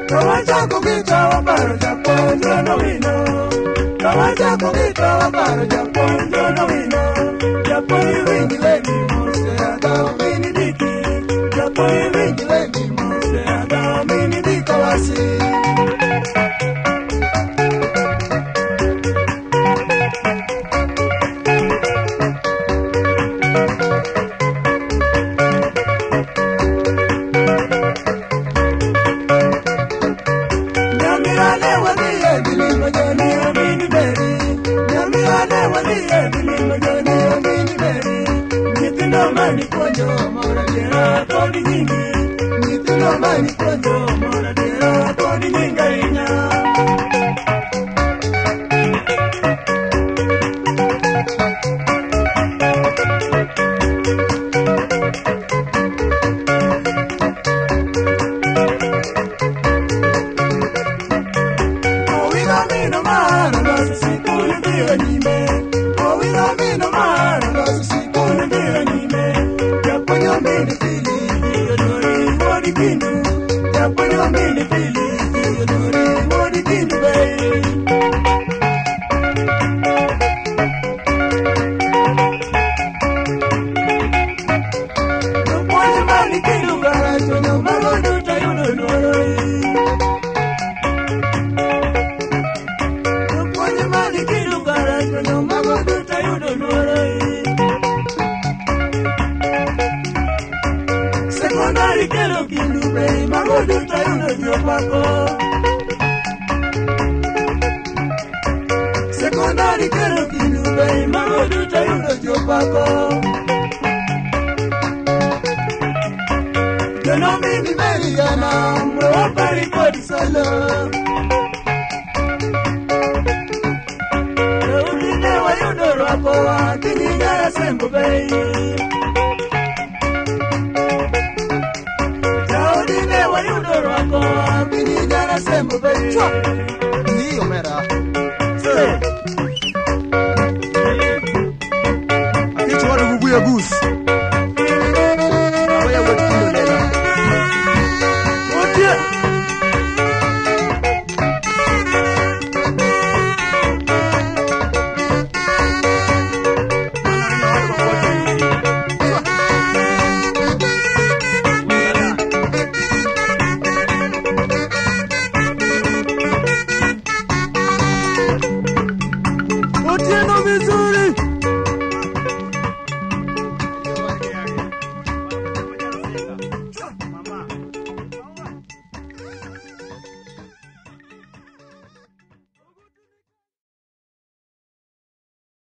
Kawaja kukita waparo japonjo no wino. Kawaja kukita waparo japonjo no wino. Japoni wingi leni mose adao mini diki. Japoni wingi leni mose adao mini dika wasi. Mani kojo mora dera todi nyingi. Nitino mani kojo mora dera todi nyinga inya. Owino mino mara losi sikuli bila nime. Owino mino mara losi sikuli bila nime. Japonyo mini pili, yodori wodi kindu. Japonyo mini pili, yodori wodi kindu bay. Japonyo mani kindu garacho no magodu tayuno noroi. Japonyo mani kindu garacho no magodu tayuno noroi. Sekondari kelo kindu bay, magodu tayuno jopako. Sekondari kelo kindu bay, magodu tayuno jopako. Jono mimi meriana, mwapari kodi solo. Udine wa yudoro wako wa, kinyigara sembo bay. Sembo bay. Ndio mera. Sio. Akichwa rubuye goose.